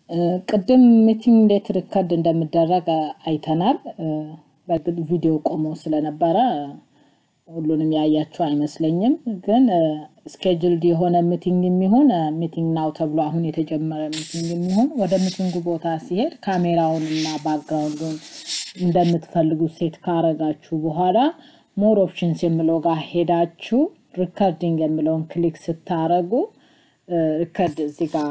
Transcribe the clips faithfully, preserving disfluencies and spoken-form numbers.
ቅድም ሚቲንግ እንዴት ሪከርድ እንደምደረግ አይተናል በግድ ቪዲዮ ቆሞ ስለነበረ ሁሉንም ያያችሁ አይመስለኝም ግን ስኬጁልድ የሆነ ሚቲንግ የሚሆን ሚቲንግ ናው ተብሎ አሁን የተጀመረ ሚቲንግ የሚሆን ወደ ሚቲንጉ ቦታ ሲሄድ ካሜራውንና ባክግራውንዱን እንደምትፈልጉ ሴት ካረጋችሁ በኋላ ሞር ኦፕሽንስ የሚለው ጋር ሄዳችሁ ሪከርዲንግ የሚለውን ክሊክ ስታረጉ ሪከርድ እዚህ ጋር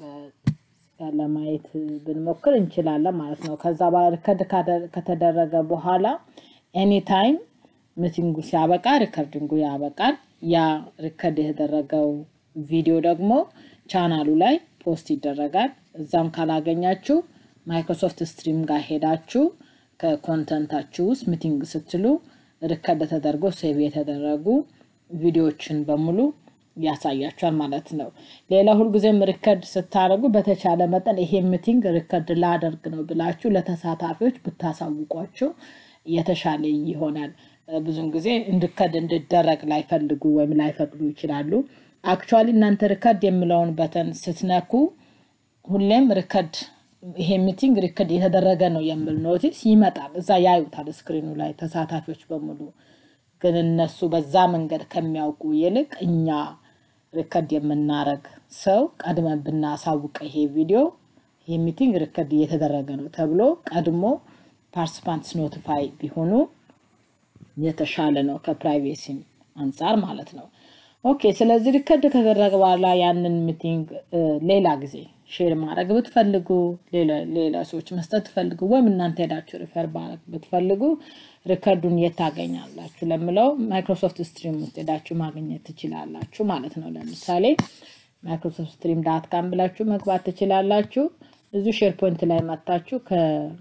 ለማየት ብንሞክር እንችላለን ማለት ነው ከዛ በኋላ ሪከርድ ከተደረገ በኋላ ኤኒ ታይም ሚቲንጉ ሲያበቃ ሪከርዲንጉ ያበቃል ያ ሪከርድ የተደረገው ቪዲዮ ደግሞ ቻናሉ ላይ ፖስት ይደረጋል እዛም ካላገኛችሁ ማይክሮሶፍት ስትሪም ጋር ሄዳችሁ ከኮንተንታችሁ ውስጥ ሚቲንግ ስትሉ ሪከርድ ተደርጎ ሴቭ የተደረጉ ቪዲዮዎችን በሙሉ ያሳያችኋል ማለት ነው ሌላ ሁሉ ጊዜም ሪከርድ ስታረጉ በተቻለ መጠን ይሄ ሚቲንግ ሪከርድ ላደርግ ነው ብላችሁ ለተሳታፊዎች ብታሳውቋቸው የተሻለ ይሆናል ብዙን ጊዜ እንድከድ እንድደረግ ላይፈልጉ ወይም ላይፈቅዱ ይችላሉ አክቹአሊ እናንተ ሪከርድ የሚለውን በተን ስትነኩ ሁሌም ሪከርድ ይሄ ሚቲንግ ሪከርድ የተደረገ ነው የሚል ኖቲስ ይመጣል እዛ ያዩታል ስክሪኑ ላይ ተሳታፊዎች በሙሉ ግን እነሱ በዛ መንገድ ከሚያውቁ ይልቅ እኛ ሪከርድ የምናረግ ሰው ቀድመን ብናሳውቅ ይሄ ቪዲዮ ይሄ ሚቲንግ ሪከርድ የተደረገ ነው ተብሎ ቀድሞ ፓርቲሲፓንትስ ኖቲፋይ ቢሆኑ የተሻለ ነው ከፕራይቬሲ አንፃር ማለት ነው ኦኬ ስለዚህ ሪከርድ ከተደረገ በኋላ ያንን ሚቲንግ ሌላ ጊዜ ሼር ማድረግ ብትፈልጉ ሌላ ሌላ ሰዎች መስጠት ፈልጉ ወይም እናንተ ሄዳችሁ ሪፈር ማድረግ ብትፈልጉ ሪከርዱን የታገኛላችሁ ለምለው ማይክሮሶፍት ስትሪም ውስጥ ሄዳችሁ ማግኘት ትችላላችሁ ማለት ነው ለምሳሌ ማይክሮሶፍት ስትሪም ዶት ኮም ብላችሁ መግባት ትችላላችሁ እዚህ ሼርፖይንት ላይ መጣችሁ ከ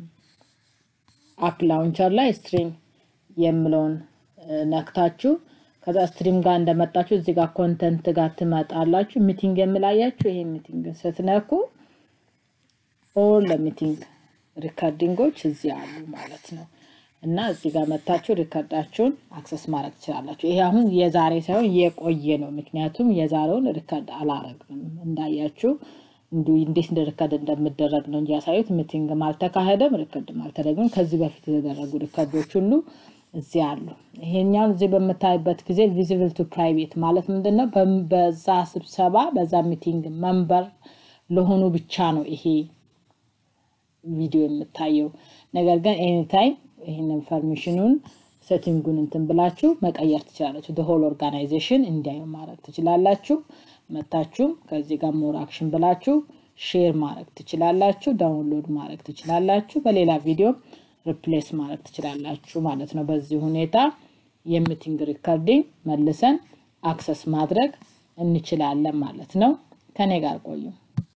አፕ ላውንቸር ላይ ስትሪም የምለውን ነክታችሁ ከዛ ስትሪም ጋር እንደመጣችሁ እዚህ ጋር ኮንተንት ጋር ትመጣላችሁ ሚቲንግ የምላያችሁ ይሄ ሚቲንግ ስትነኩ ኦል ሚቲንግ ሪከርዲንጎች እዚህ አሉ ማለት ነው እና እዚህ ጋር መጣችሁ ሪከርዳችሁን አክሰስ ማድረግ ትችላላችሁ ይሄ አሁን የዛሬ ሳይሆን የቆየ ነው ምክንያቱም የዛሬውን ሪከርድ አላረግንም እንዳያችሁ እንዱ እንዴት እንደሪከርድ እንደምደረግ ነው እንጂ ያሳዩት ሚቲንግ ማልተካሄደም ሪከርድ ማልተደረገም ከዚህ በፊት የተደረጉ ሪከርዶች ሁሉ እዚህ አሉ ይሄኛው እዚህ በመታይበት ጊዜ ቪዚብል ቱ ፕራይቬት ማለት ምንድነው በዛ ስብሰባ በዛ ሚቲንግ መንበር ለሆኑ ብቻ ነው ይሄ ቪዲዮ የምታየው ነገር ግን ኤኒ ታይም ይሄን ኢንፎርሜሽኑን ሴቲንጉን እንትን ብላችሁ መቀየር ትችላላችሁ the whole organization እንዲያዩ ማድረግ ትችላላችሁ መታችሁ ከዚህ ጋር ሞር አክሽን ብላችሁ ሼር ማድረግ ትችላላችሁ ዳውንሎድ ማድረግ ትችላላችሁ በሌላ ቪዲዮ ሪፕሌስ ማድረግ ትችላላችሁ ማለት ነው በዚህ ሁኔታ የሚቲንግ ሪከርዲንግ መልሰን አክሰስ ማድረግ እንችላለን ማለት ነው ከኔ ጋር ቆዩ